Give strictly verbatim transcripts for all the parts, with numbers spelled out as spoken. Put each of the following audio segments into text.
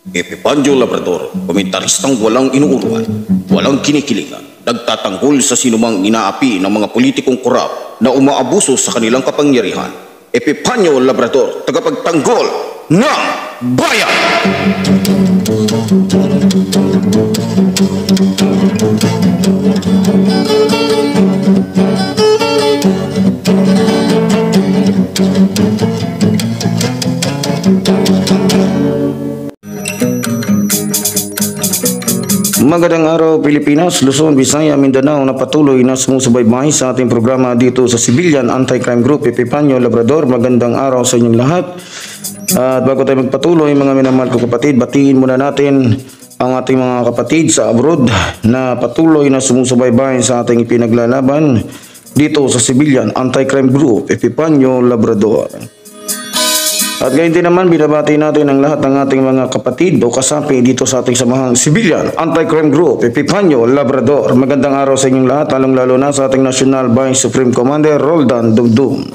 Epipanyo Labrador, komentaristang walang inuuruan, walang kinikilingan, nagtatanggol sa sinumang inaapi ng mga politikong korap na umaabuso sa kanilang kapangyarihan. Epipanyo Labrador, tagapagtanggol ng bayan! Magandang araw Pilipinas, Luzon, Visaya, Mindanao na patuloy na sumusubaybay sa ating programa dito sa Civilian Anti-Crime Group, Epipanyo Labrador. Magandang araw sa inyong lahat. At bago tayo magpatuloy, mga minamahal ko kapatid, batiin muna natin ang ating mga kapatid sa abroad na patuloy na sumusubaybay sa ating ipinaglalaban dito sa Civilian Anti-Crime Group, Epipanyo Labrador. At gayon din naman, binabati natin ang lahat ng ating mga kapatid o kasapi dito sa ating samahang Civilian Anti-Crime Group, Epipanyo Labrador. Magandang araw sa inyong lahat, lalong-lalo na sa ating National Vice Supreme Commander Roldan Dumdum.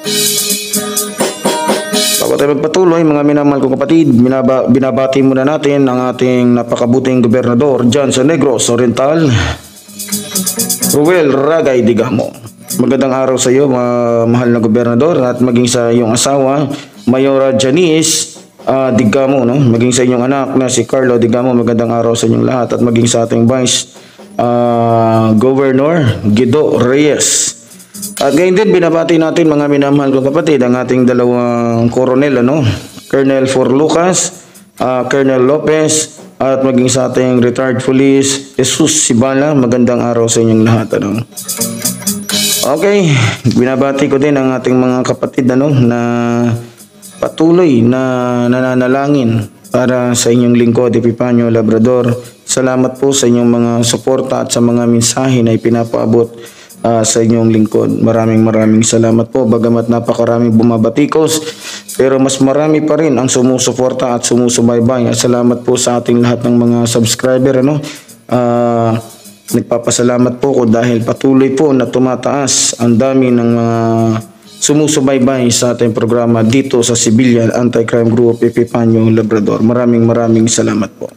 Bago tayo magpatuloy, mga minamahal kong kapatid, binaba, binabati muna natin ang ating napakabuting gobernador dyan sa Negros Oriental, Ruel Ragay Digamo. Magandang araw sa iyo, ma mahal na gobernador, at maging sa iyong asawa, Mayora Janice uh, Digamo, no? Maging sa inyong anak na si Carlo Digamo. Magandang araw sa inyong lahat, at maging sa ating Vice uh, Governor Guido Reyes. At ngayon din, binabati natin mga minamahal kong kapatid ang ating dalawang koronel, ano? Colonel For Lucas, uh, Colonel Lopez, at maging sa ating retired police Jesus Sibala. Magandang araw sa inyong lahat, ano? Okay, binabati ko din ang ating mga kapatid, ano, na patuloy na nananalangin para sa inyong lingkod, Epipanyo Labrador. Salamat po sa inyong mga suporta at sa mga mensahe na ipinapaabot uh, sa inyong lingkod. Maraming maraming salamat po. Bagamat napakaraming bumabatikos, pero mas marami pa rin ang sumusuporta at sumusubaybay. Salamat po sa ating lahat ng mga subscriber, ano. Uh, nagpapasalamat po ko dahil patuloy po na tumataas ang dami ng mga uh, sumusubaybay sa ating programa dito sa Civilian Anti-Crime Group, Epipanyo Labrador. Maraming maraming salamat po.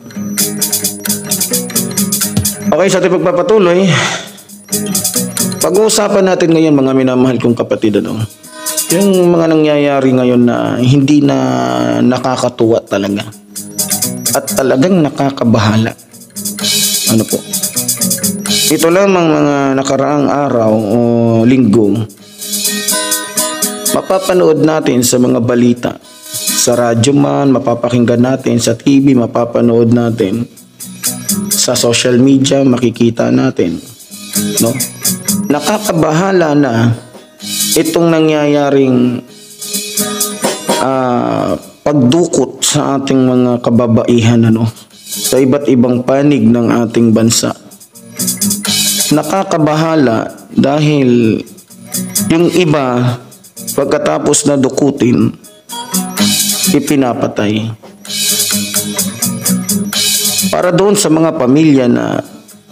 Okay, sa ating pagpapatuloy, pag-uusapan natin ngayon, mga minamahal kong kapatid, ano, yung mga nangyayari ngayon na hindi na nakakatuwa talaga at talagang nakakabahala. Ano po? Ito lamang mga nakaraang araw o linggo, mapapanood natin sa mga balita, sa radyo man, mapapakinggan natin sa T V, mapapanood natin sa social media, makikita natin, no? Nakakabahala na itong nangyayaring uh, pagdukot sa ating mga kababaihan, ano, sa iba't ibang panig ng ating bansa. Nakakabahala dahil yung iba, pagkatapos na dukutin, ipinapatay. Para doon sa mga pamilya na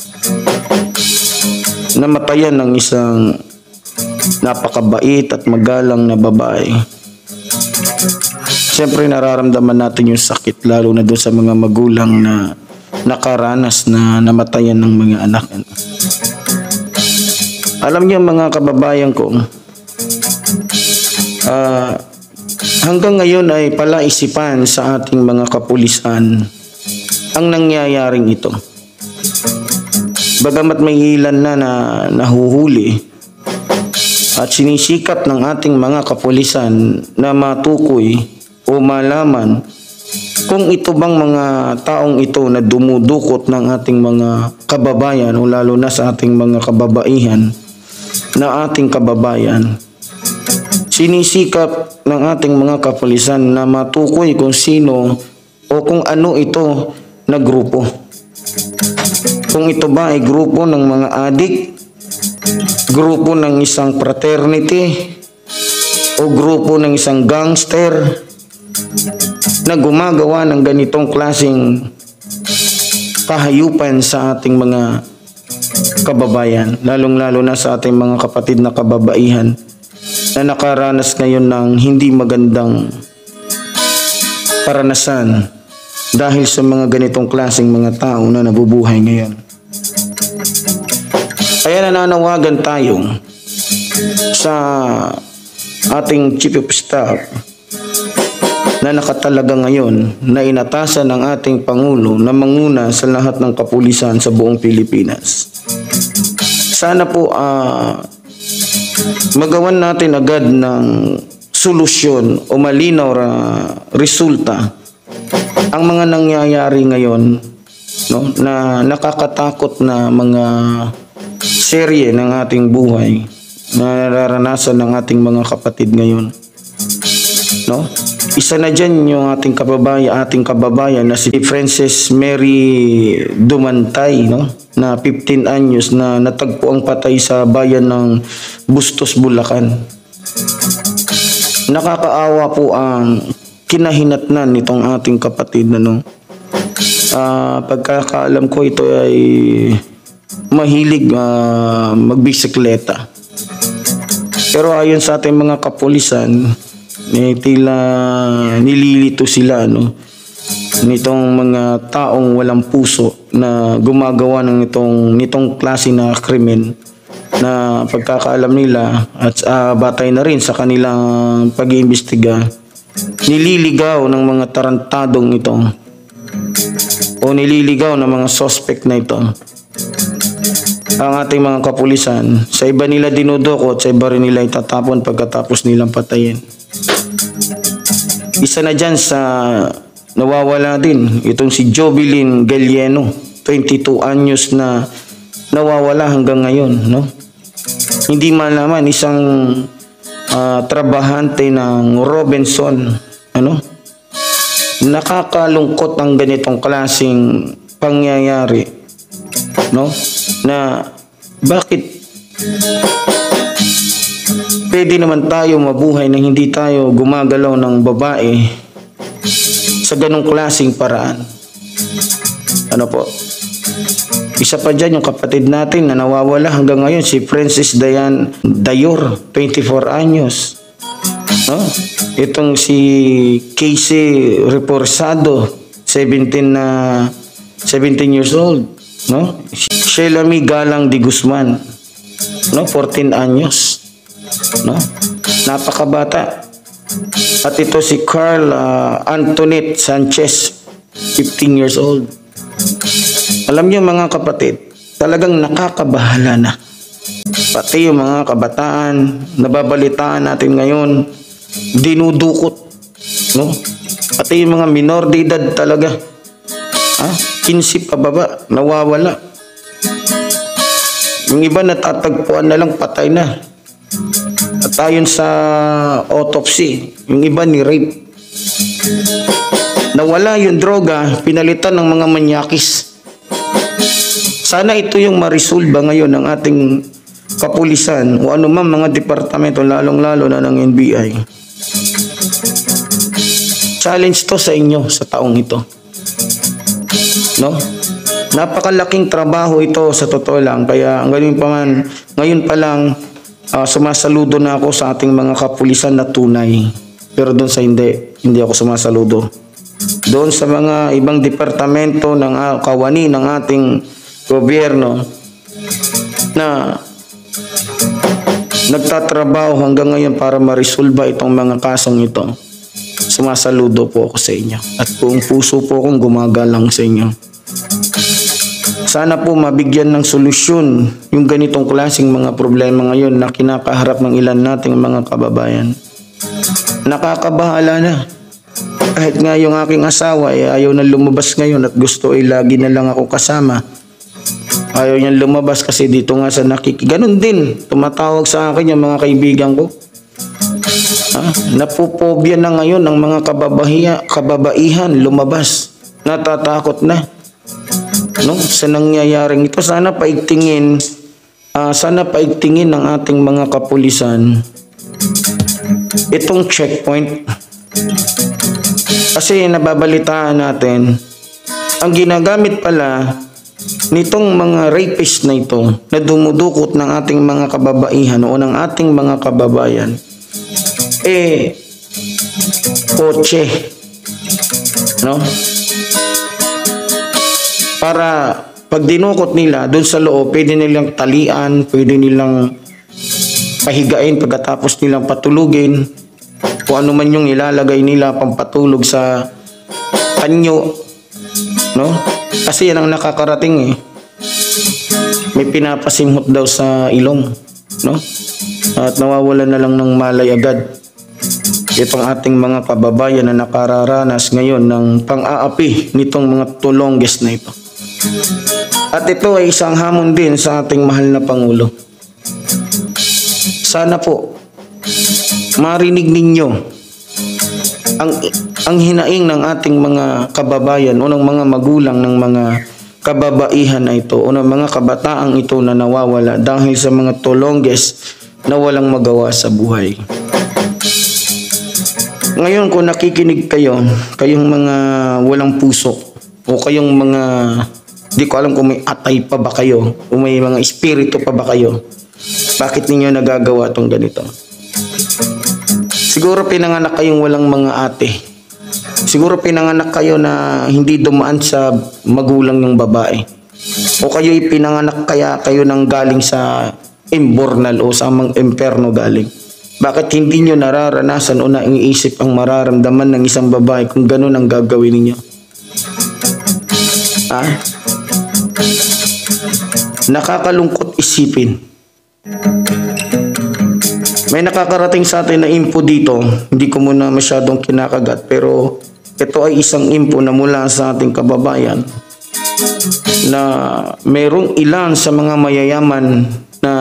namatayan ng isang napakabait at magalang na babae, siyempre nararamdaman natin yung sakit, lalo na doon sa mga magulang na nakaranas na namatayan ng mga anak. Alam niyo mga kababayan ko, Uh, hanggang ngayon ay palaisipan sa ating mga kapulisan ang nangyayaring ito. Bagamat may ilan na na nahuhuli at sinisikap ng ating mga kapulisan na matukoy o malaman kung ito bang mga taong ito na dumudukot ng ating mga kababayan o lalo na sa ating mga kababaihan na ating kababayan. Sinisikap ng ating mga kapulisan na matukoy kung sino o kung ano ito na grupo. Kung ito ba ay grupo ng mga adik, grupo ng isang fraternity, o grupo ng isang gangster na gumagawa ng ganitong klaseng kahayupan sa ating mga kababayan, lalong-lalo na sa ating mga kapatid na kababaihan na nakaranas ngayon ng hindi magandang karanasan dahil sa mga ganitong klaseng mga tao na nabubuhay ngayon. Kaya nananawagan tayo sa ating Chief of Staff na nakatalaga ngayon na inatasan ng ating Pangulo na manguna sa lahat ng kapulisan sa buong Pilipinas. Sana po uh, magawan natin agad ng solusyon o malinaw na resulta ang mga nangyayari ngayon, no, na nakakatakot na mga serye ng ating buhay na nararanasan ng ating mga kapatid ngayon. No? Isa na dyan yung ating kababayan, ating kababayan na si Frances Mary Dumantay, no? Na fifteen anyos na natagpo ang patay sa bayan ng Bustos, Bulacan. Nakakaawa po ang kinahinatnan nitong ating kapatid, ano. Uh, pagkakaalam ko, ito ay mahilig uh, magbisikleta. Pero ayon sa ating mga kapulisan, eh, tila nililito sila, no, nitong mga taong walang puso na gumagawa ng itong nitong klase na krimen na pagkakaalam nila at uh, batay na rin sa kanilang pag-iimbestiga, nililigaw ng mga tarantadong ito o nililigaw ng mga suspect na ito ang ating mga kapulisan. Sa iba nila dinudukot, sa iba rin nila itatapon pagkatapos nilang patayin. Isa na dyan sa nawawala din, itong si Jovelyn Galieno, twenty-two anyos na nawawala hanggang ngayon, no? Hindi malaman, isang uh, trabahante ng Robinson, ano? Nakakalungkot ang ganitong klaseng pangyayari, no? Na bakit pwede naman tayo mabuhay na hindi tayo gumagalaw ng babae sa ganong klaseng paraan? Ano po? Isa pa dyan yung kapatid natin na nawawala hanggang ngayon, si Francis Dayan Dayor, twenty-four anyos. No? Itong si Casey Reforzado, seventeen na seventeen years old, no? Shelami Galang de Guzman, no, fourteen anyos, no? Napakabata. At ito si Carl uh, Antoinette Sanchez, fifteen years old. Alam niyo mga kapatid, talagang nakakabahala na. Pati yung mga kabataan, nababalitaan natin ngayon, dinudukot, no? Pati yung mga minor de edad talaga, ha? fifteen pababa, nawawala. Yung iba natatagpuan na lang, patay na. At ayon sa autopsy, yung iba ni rape. Nawala yung droga, pinalitan ng mga manyakis. Sana ito yung marisolba ngayon ng ating kapulisan o anumang mga departamento, lalong-lalo na ng N B I. Challenge to sa inyo sa taong ito. No? Napakalaking trabaho ito sa totoo lang. Kaya ngayon pa man, ngayon pa lang uh, sumasaludo na ako sa ating mga kapulisan na tunay. Pero doon sa hindi, hindi ako sumasaludo. Doon sa mga ibang departamento ng uh, kawani ng ating gobyerno na nagtatrabaho hanggang ngayon para marisolba itong mga kasong ito, sumasaludo po ako sa inyo. At buong puso po akong gumagalang sa inyo. Sana po mabigyan ng solusyon yung ganitong klaseng mga problema ngayon na kinakaharap ng ilan nating mga kababayan. Nakakabahala na. Kahit nga yung aking asawa ay ayaw na lumabas ngayon at gusto ay lagi na lang ako kasama. Ayaw niyang lumabas kasi dito nga sa nakiki. Ganon din, tumatawag sa akin yung mga kaibigan ko. Ha? Napupobya na ngayon ng mga kababahiya, kababaihan lumabas. Natatakot na. No? Sa nangyayaring ito, sana paigtingin, uh, sana paigtingin ng ating mga kapulisan itong checkpoint. Kasi nababalitaan natin, ang ginagamit pala nitong mga rapist na ito na dumudukot ng ating mga kababaihan o ng ating mga kababayan, eh, kotse. No? para pag dinukot nila doon sa loob, pwede nilang talian, pwede nilang pahigain pagkatapos nilang patulugin, kung ano man yung ilalagay nila pampatulog sa panyo, no? Kasi yan ang nakakarating eh. May pinapasimhot daw sa ilong, no? At nawawalan na lang ng malay agad. Itong ating mga kababayan na nakararanas ngayon ng pang-aapi nitong mga tulongges na ito. At ito ay isang hamon din sa ating mahal na Pangulo. Sana po marinig ninyo ang ang hinaing ng ating mga kababayan o ng mga magulang ng mga kababaihan na ito o ng mga kabataang ito na nawawala dahil sa mga tulongges na walang magawa sa buhay. Ngayon kung nakikinig kayo, kayong mga walang puso o kayong mga di ko alam kung may atay pa ba kayo o may mga espiritu pa ba kayo, bakit ninyo nagagawa tong ganito? Siguro pinanganak kayong walang mga ate. Siguro pinanganak kayo na hindi dumaan sa magulang ng babae. O kayo pinanganak kaya kayo nang galing sa imbornal o sa mga imperno galing. Bakit hindi nyo nararanasan o naiisip ang mararamdaman ng isang babae kung ganun ang gagawin ninyo? Ha? Nakakalungkot isipin. May nakakarating sa atin na info dito, hindi ko muna masyadong kinakagat, pero ito ay isang info na mula sa ating kababayan na mayroong ilan sa mga mayayaman na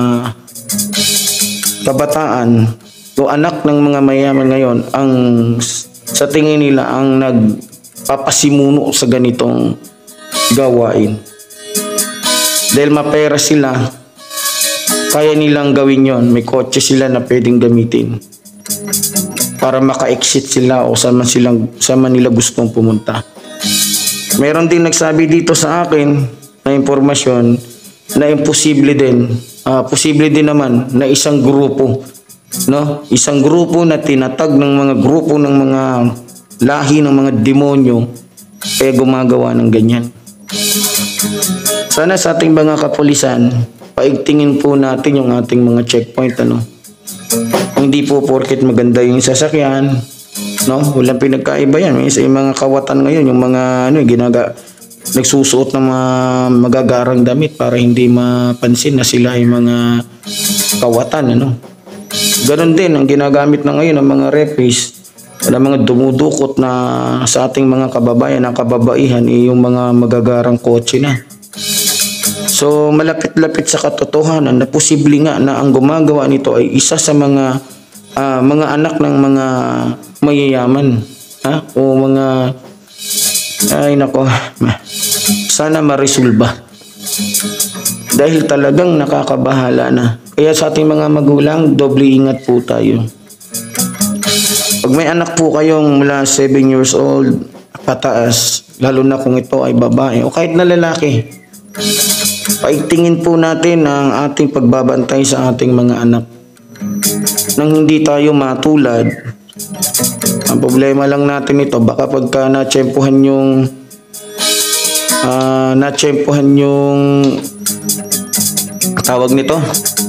kabataan o anak ng mga mayayaman ngayon ang sa tingin nila ang nagpapasimuno sa ganitong gawain. Dahil mapera sila, kaya nilang gawin yon. May kotse sila na pwedeng gamitin para maka-exit sila o saan man, silang, saan man nila gustong pumunta. Meron din nagsabi dito sa akin na impormasyon na imposible din, uh, posible din naman na isang grupo, no? Isang grupo na tinatag ng mga grupo ng mga lahi ng mga demonyo eh gumagawa ng ganyan. Sana sa ating mga kapulisan, paigtingin po natin yung ating mga checkpoint, ano. Hindi po porket maganda yung sasakyan, no? Walang pinagkaiba yan. May mga kawatan ngayon, yung mga ano, ginaga nagsusuot ng mga magagarang damit para hindi mapansin na sila ay mga kawatan, ano. Ganon din ang ginagamit na ngayon ng mga repis, ng mga dumudukot na sa ating mga kababayan, ang kababaihan, eh, yung mga magagarang kotse na. So malapit-lapit sa katotohanan na posible nga na ang gumagawa nito ay isa sa mga uh, mga anak ng mga mayayaman, ha? O mga ay nako, sana maresolba. Dahil talagang nakakabahala na. Kaya sa ating mga magulang, doble ingat po tayo. Pag may anak po kayong mula seven years old pataas, lalo na kung ito ay babae o kahit na lalaki, paigtingin po natin ang ating pagbabantay sa ating mga anak. Nang hindi tayo matulad, ang problema lang natin ito, baka pagka natsyempohan yung uh, natsyempohan yung tawag nito,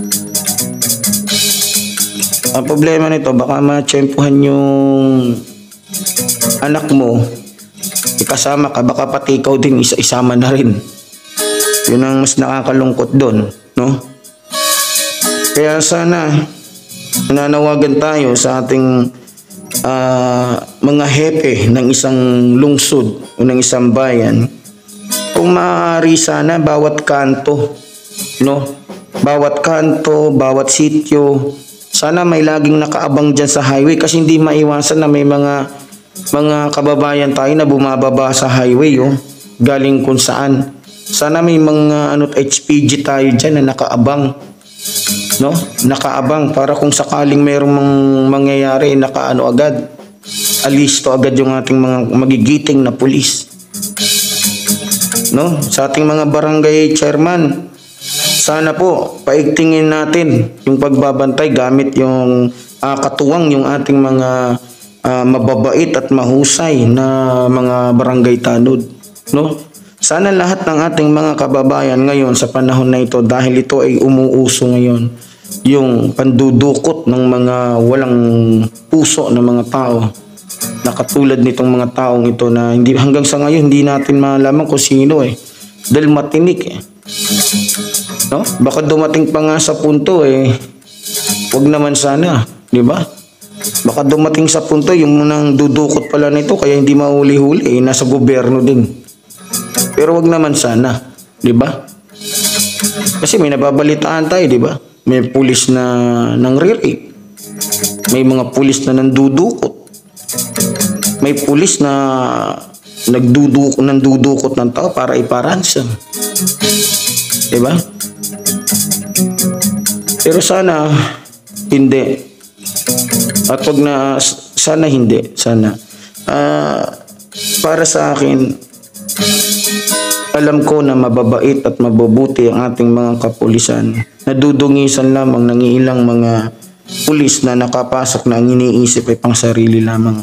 ang problema nito, baka matsyempohan yung anak mo, ikasama ka, baka pati ikaw din isa-isama na rin. Yun ang mas nakakalungkot doon, no? Kaya sana nananawagan tayo sa ating uh, mga hepe ng isang lungsod o ng isang bayan. Kung maaari sana bawat kanto, no? Bawat kanto, bawat sityo, sana may laging nakaabang dyan sa highway kasi hindi maiwasan na may mga mga kababayan tayo na bumababa sa highway, oh, galing kung saan. Sana may mga ano, H P G tayo dyan na nakaabang, no? Nakaabang para kung sakaling mayroong mang, mangyayari, nakaano agad, alisto agad yung ating mga magigiting na pulis, no? Sa ating mga barangay chairman, sana po paigtingin natin yung pagbabantay gamit yung uh, katuwang yung ating mga uh, mababait at mahusay na mga barangay tanod, no? Sana lahat ng ating mga kababayan ngayon sa panahon na ito, dahil ito ay umuuso ngayon, yung pandudukot ng mga walang puso na mga tao, na katulad nitong mga taong ito na hindi, hanggang sa ngayon hindi natin malaman kung sino eh. Dahil matinik eh. No? Baka dumating pa nga sa punto eh, wag naman sana, di ba? Baka dumating sa punto yung munang dudukot pala nito kaya hindi mahuli-huli eh, nasa gobyerno din. Pero wag naman sana, di ba? Kasi may nababalitaan tayo, di ba? May pulis na nangre-rape. May mga pulis na nandudukot. May pulis na nagdudukot, nandudukot ng tao para iparansom. Di ba? Pero sana hindi. At wag na, sana hindi, sana. Uh, para sa akin, alam ko na mababait at mabubuti ang ating mga kapulisan. Nadudungisan lamang ng ilang mga pulis na nakapasok na ang iniisip ay pang sarili lamang.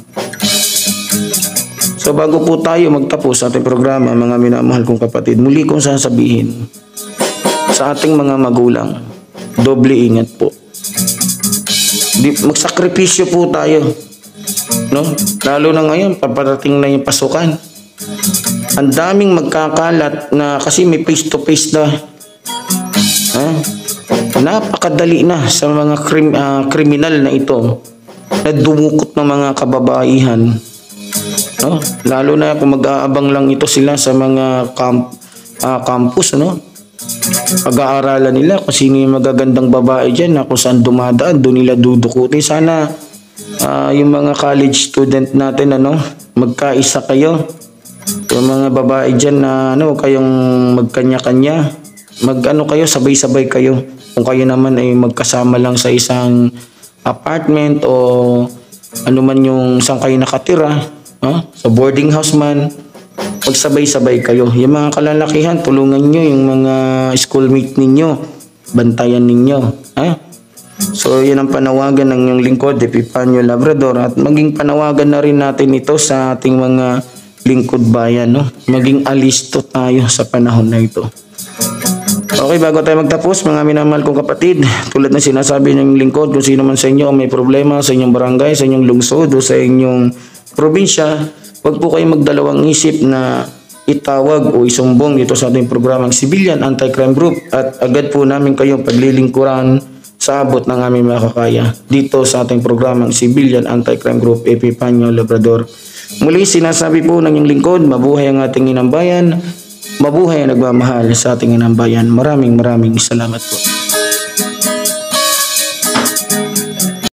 So bago po tayo magtapos sa ating programa, mga minamahal kong kapatid, muli kong sasabihin sa ating mga magulang, doble ingat po. Di, magsakripisyo po tayo, no? Lalo na ngayon, paparating na yung pasukan. Ang daming magkakalat na kasi may face to face na. Ha? Napakadali na sa mga krim, uh, kriminal na ito na dumukot ng mga kababaihan. No? Lalo na kung mag-aabang lang ito sila sa mga camp, uh, campus, no? Pag-aaralan nila kung sino yung magagandang babae dyan na kung saan dumadaan, doon nila dudukutin. Sana uh, yung mga college student natin, ano, magkaisa kayo. Yung mga babae dyan na ano, kayong magkanya-kanya, mag-ano kayo, sabay-sabay kayo. Kung kayo naman ay magkasama lang sa isang apartment o ano man yung saan kayo nakatira, huh? Sa boarding house man, magsabay-sabay kayo. Yung mga kalalakihan, tulungan nyo yung mga schoolmate ninyo, bantayan ninyo. Ha? So, yan ang panawagan ng yung lingkod, Epipanyo Labrador. At maging panawagan na rin natin ito sa ating mga lingkod bayan. No? Maging alisto tayo sa panahon na ito. Okay, bago tayo magtapos, mga minamahal kong kapatid, tulad na sinasabi ng lingkod, kung sino man sa inyo may problema sa inyong barangay, sa inyong lungsod o sa inyong probinsya, huwag po kayong magdalawang isip na itawag o isumbong dito sa ating programang Civilian Anti-Crime Group at agad po namin kayong paglilingkuran sa abot ng aming makakaya dito sa ating programang Civilian Anti-Crime Group, Epipanyo Labrador. Muli sinasabi po ng inyong lingkod, mabuhay ang ating inambayan, mabuhay ang nagmamahal sa ating inambayan. Maraming maraming salamat po.